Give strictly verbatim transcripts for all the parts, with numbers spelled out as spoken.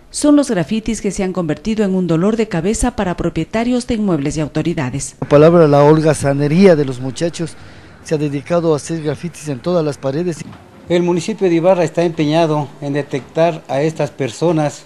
son los grafitis que se han convertido en un dolor de cabeza para propietarios de inmuebles y autoridades. La palabra la holgazanería de los muchachos se ha dedicado a hacer grafitis en todas las paredes. El municipio de Ibarra está empeñado en detectar a estas personas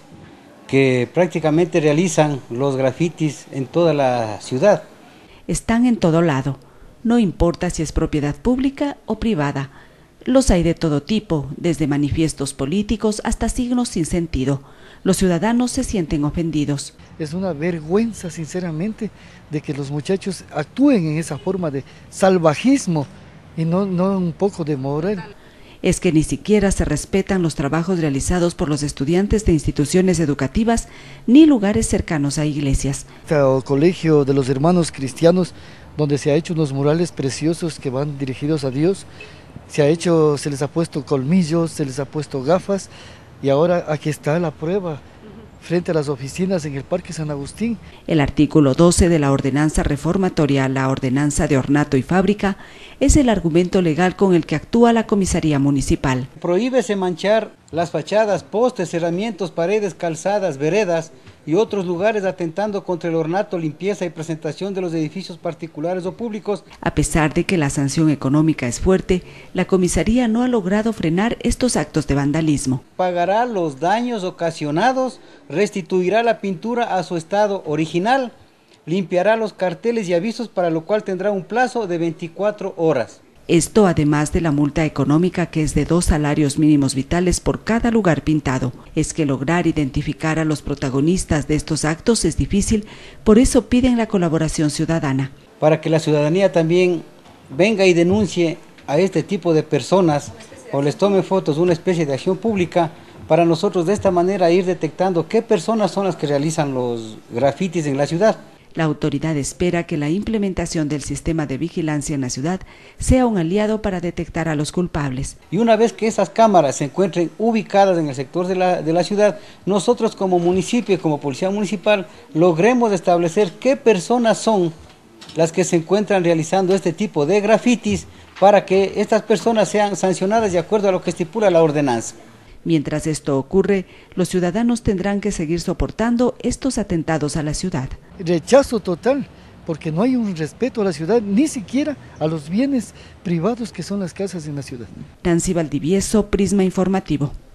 que prácticamente realizan los grafitis en toda la ciudad. Están en todo lado, no importa si es propiedad pública o privada. Los hay de todo tipo, desde manifiestos políticos hasta signos sin sentido. Los ciudadanos se sienten ofendidos. Es una vergüenza, sinceramente, de que los muchachos actúen en esa forma de salvajismo y no, no un poco de moral. Es que ni siquiera se respetan los trabajos realizados por los estudiantes de instituciones educativas ni lugares cercanos a iglesias. El colegio de los hermanos cristianos, donde se ha hecho unos murales preciosos que van dirigidos a Dios, se ha hecho, se les ha puesto colmillos, se les ha puesto gafas, y ahora aquí está la prueba, frente a las oficinas en el Parque San Agustín. El artículo doce de la ordenanza reformatoria, la ordenanza de ornato y fábrica, es el argumento legal con el que actúa la comisaría municipal. Prohíbese manchar las fachadas, postes, cerramientos, paredes, calzadas, veredas y otros lugares atentando contra el ornato, limpieza y presentación de los edificios particulares o públicos. A pesar de que la sanción económica es fuerte, la comisaría no ha logrado frenar estos actos de vandalismo. Pagará los daños ocasionados, restituirá la pintura a su estado original, limpiará los carteles y avisos, para lo cual tendrá un plazo de veinticuatro horas. Esto además de la multa económica, que es de dos salarios mínimos vitales por cada lugar pintado. Es que lograr identificar a los protagonistas de estos actos es difícil, por eso piden la colaboración ciudadana. Para que la ciudadanía también venga y denuncie a este tipo de personas o les tome fotos, una especie de acción pública, para nosotros de esta manera ir detectando qué personas son las que realizan los grafitis en la ciudad. La autoridad espera que la implementación del sistema de vigilancia en la ciudad sea un aliado para detectar a los culpables. Y una vez que esas cámaras se encuentren ubicadas en el sector de la, de la ciudad, nosotros como municipio y como policía municipal logremos establecer qué personas son las que se encuentran realizando este tipo de grafitis, para que estas personas sean sancionadas de acuerdo a lo que estipula la ordenanza. Mientras esto ocurre, los ciudadanos tendrán que seguir soportando estos atentados a la ciudad. Rechazo total, porque no hay un respeto a la ciudad, ni siquiera a los bienes privados que son las casas en la ciudad. Nancy Valdivieso, Prisma Informativo.